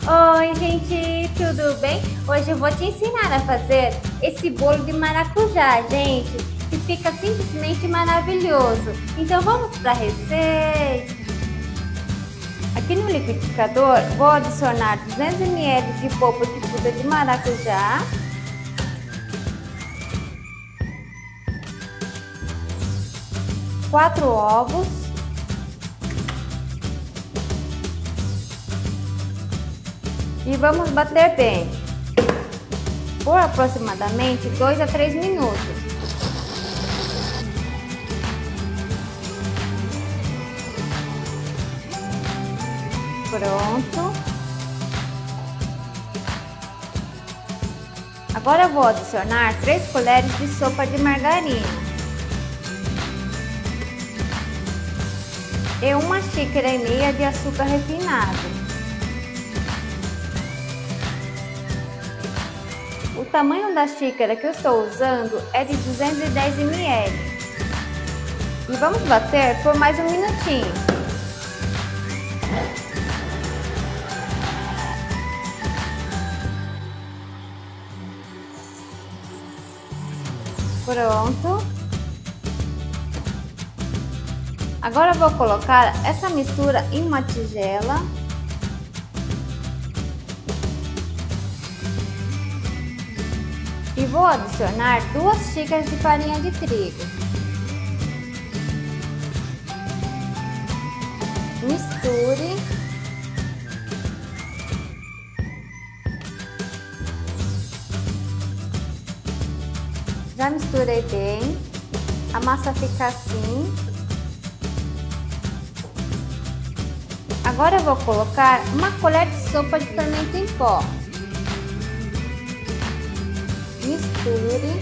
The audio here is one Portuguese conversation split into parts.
Oi, gente, tudo bem? Hoje eu vou te ensinar a fazer esse bolo de maracujá, gente, que fica simplesmente maravilhoso. Então vamos para a receita. Aqui no liquidificador vou adicionar 200 ml de polpa de fruta de maracujá, quatro ovos, e vamos bater bem por aproximadamente 2 a 3 minutos. Pronto. Agora eu vou adicionar 3 colheres de sopa de margarina e 1,5 xícaras de açúcar refinado. O tamanho da xícara que eu estou usando é de 210 ml. E vamos bater por mais um minutinho. Pronto. Agora eu vou colocar essa mistura em uma tigela. E vou adicionar 2 xícaras de farinha de trigo. Misture. Já misturei bem. A massa fica assim. Agora eu vou colocar 1 colher de sopa de fermento em pó. Misture.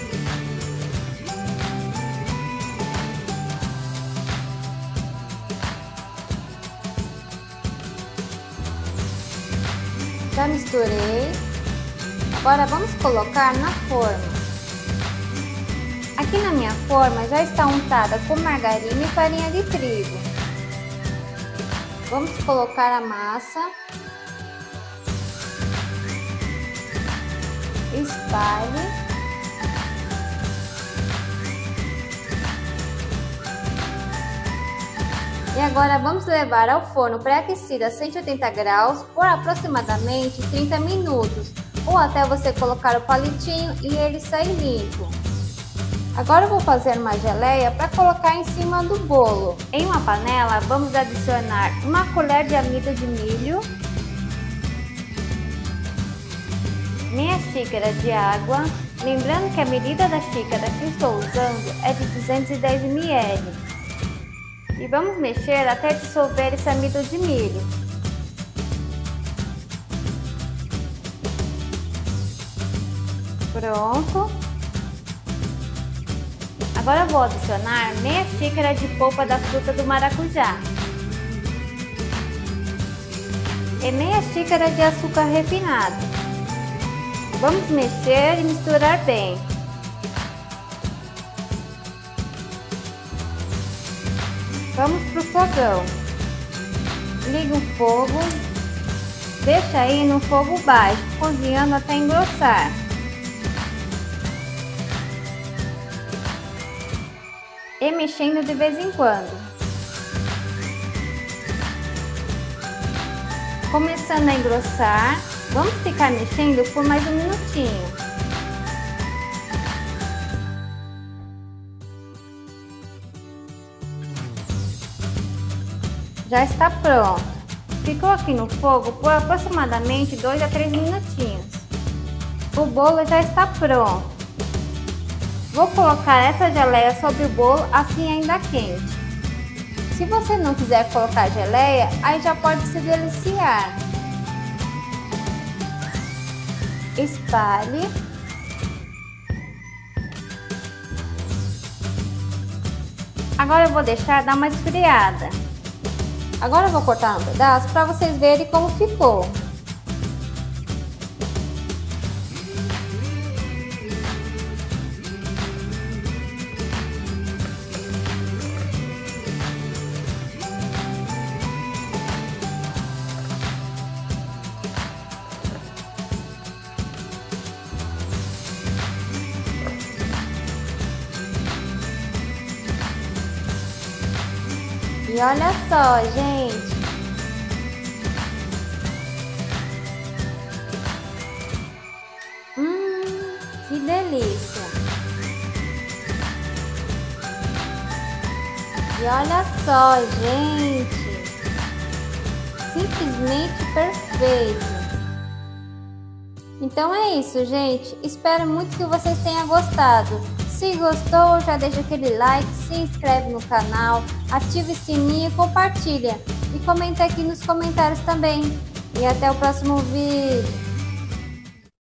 Já misturei. Agora vamos colocar na forma. Aqui na minha forma já está untada com margarina e farinha de trigo. Vamos colocar a massa. Espalhe. E agora vamos levar ao forno pré-aquecido a 180 graus por aproximadamente 30 minutos, ou até você colocar o palitinho e ele sair limpo. Agora eu vou fazer uma geleia para colocar em cima do bolo. Em uma panela vamos adicionar 1 colher de amido de milho, meia xícara de água, lembrando que a medida da xícara que estou usando é de 210 ml. E vamos mexer até dissolver esse amido de milho. Pronto. Agora eu vou adicionar meia xícara de polpa da fruta do maracujá e meia xícara de açúcar refinado. Vamos mexer e misturar bem. Vamos para o fogão. Liga o fogo. Deixa aí no fogo baixo, cozinhando até engrossar. E mexendo de vez em quando. Começando a engrossar, vamos ficar mexendo por mais um minutinho. Já está pronto. Ficou aqui no fogo por aproximadamente 2 a 3 minutinhos. O bolo já está pronto. Vou colocar essa geleia sobre o bolo assim ainda quente. Se você não quiser colocar geleia, aí já pode se deliciar. Espalhe. Agora eu vou deixar dar uma esfriada. Agora eu vou cortar um pedaço para vocês verem como ficou. E olha só, gente. Que delícia. E olha só, gente. Simplesmente perfeito. Então é isso, gente. Espero muito que vocês tenham gostado. Se gostou, já deixa aquele like, se inscreve no canal, ativa o sininho, compartilha e comenta aqui nos comentários também. E até o próximo vídeo.